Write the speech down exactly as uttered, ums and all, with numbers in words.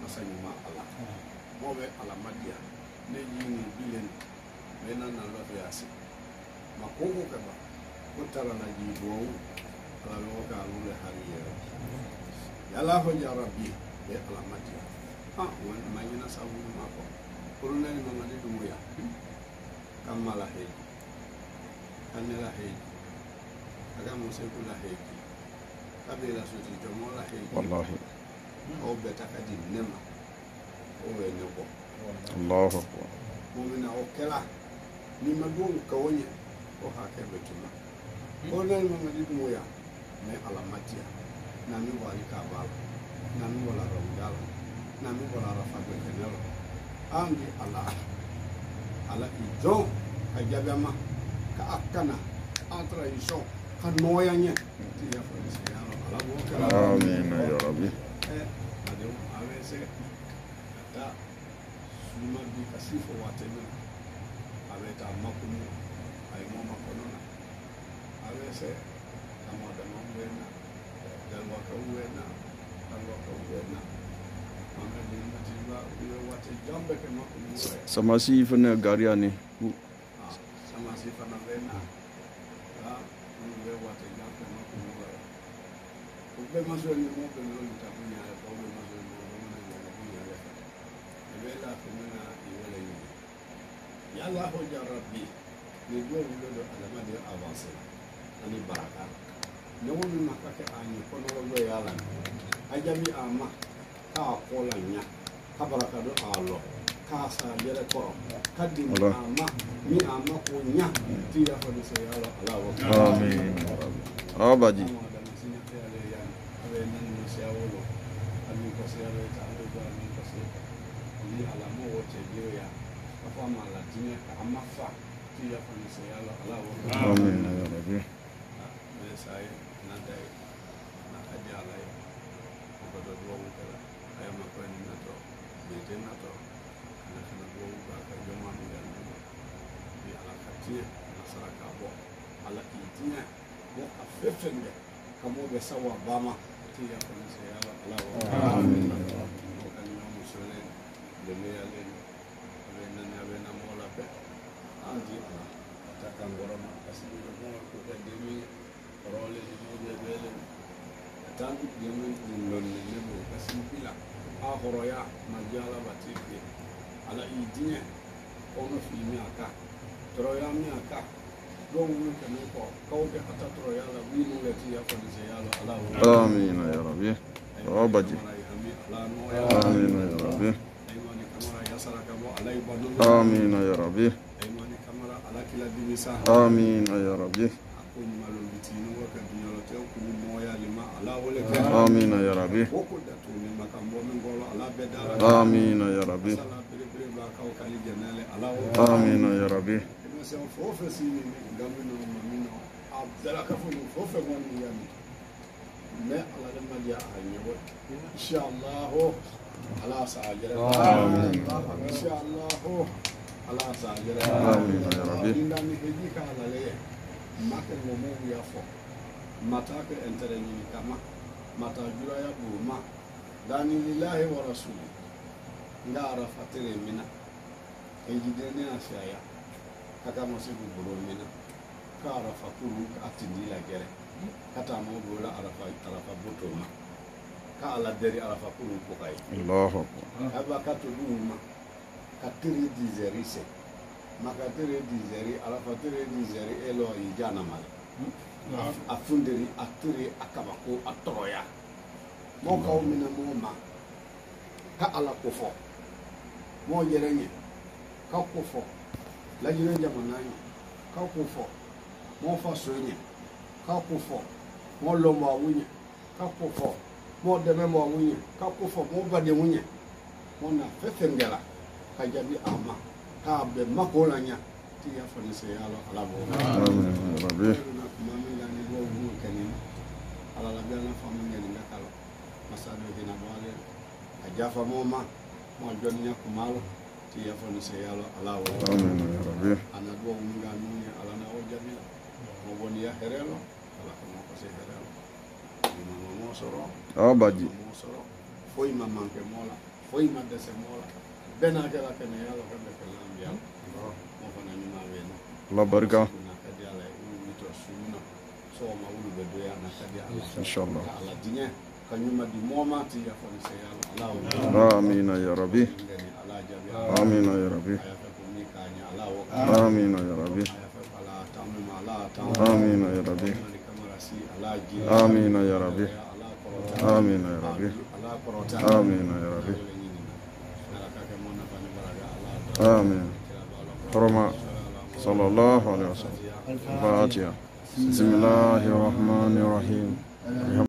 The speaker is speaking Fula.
masanyuma ala mo be ala madia ne yini bilen mena na lo yasi makoko kaba kutara na jibo ala lo ka lule hariye yala ho ya rabbi be ala madia ha won mayina sabu mako kuruna ni mama de dumuya kamala he kanela he aga mo se kula he kabila suti jomola he wallahi o beta kadi nema o we nebo Allahu akbar mumina o kala ni madon kawonye o hake betuma o nan mama di moya me ala matia na mi wali ka bala na mi wala rongal na mi wala rafa be kenelo andi ala ala ijon ka jabama ka akana entre ijon ka noyanye ti ya fa ni ya ala bo kala amin ya rabbi eh ade awese ta suma bi kasifo wateme aweta makumu ay mo makonona awese kama da mambena dalwa ka uwena dalwa ka uwena mama ni matiba uwe wate jambe ke makumu sama si fana gariani sama si fana vena ah uwe wate jambe makumu ube mazo ni mo be no litabunya ya ube mazo ni mo be no litabunya ya ebela kumena iwele ni yalla ho ya rabbi ni do wulo do alama de avance ani baraka ne wonu makake anyi ko no lo yalla ajami ama ka kola nya ka baraka do alo ka sa yere ko kadi ama ni ama ko nya ti ya fa do se yalla ala wa amin ya rabbi abaji ni alamo wote dio ya kwa mala dinya kama fa ti ya fa ni se yalla ala wa amin ya rabbi ne sai na dai na aja ala ya ko do do wo kala ay ma ko ni na to be de na to na kana do ba ka joma mi ya ni bi ala katia na saraka bo ala idinya bo afefende kamo be sawa bama ti ya fa ni se yalla ala wa amin dunia leni abena na abena mola pe anji ataka ngoroma kasidi mo ko demi role ni mo de bele tangu demi non ni mo kasidi pila a horoya majala batike ala idine ono filmi aka troya mi aka don mu kan ko ko ke ata troya la wi mo leti ya ko ni yalo ala amin ya rabbi abaji amin ya rabbi آمين يا ربي آمين يا ربي آمين يا ربي آمين يا ربي آمين يا ربي إن شاء الله على ساجر آمين إن شاء الله على ساجر آمين يا ربي إن دامي هديك على ليه ما كان ممو يافو ما تاك انترني كما ما تاجرا يا بوما داني لله ورسوله نعرف فترة منا هيجدني أشياء كذا مسيب برومنا كعرف كلو أتدي لجرة كذا مو بولا عرف عرف بوتوما kala deri ala fakuru bukai Allahu akbar aba katuluma katiri dizerise makatiri dizeri ala fatiri dizeri elo ijana mal afunderi atiri akabako atoroya mo ka umina mo ma ka ala kofo mo yerenye ka kofo la jire jamanani ka kofo mo fasoye ka kofo mo lomba wunye ka kofo mo deme mo wunye ka kofo mo bade wunye mo na fefengela ka jabi ama ka be makolanya ti ya fani se yalo ala bo amin rabbi mami la ni bo bu kanin ala la bela famu ngel ngakalo masabe dina wale ajafa mo ma mo jonnya kumalo ti ya fani se yalo ala bo amin rabbi ana bo munga nuni ala na o jabi mo boni ya herelo ala ko mo ko se herelo mo mo soro abaji mo soro foi maman ke mola foi madde se mola bena kala kene yalo kambe kala mbiya mo fana ni ma wena Allah barka na kadi ala ulu to sunna so ma ulu be do ya na kadi ala inshallah ala dinya kanyuma di moma ti ya fani se yalo Allah amin ya rabbi ala jabi amin ya rabbi amin ya rabbi amin ya rabbi amin ya rabbi amin ya rabbi amin ya rabbi amin حرمة صلى الله عليه وسلم الفاتحة بسم الله الرحمن الرحيم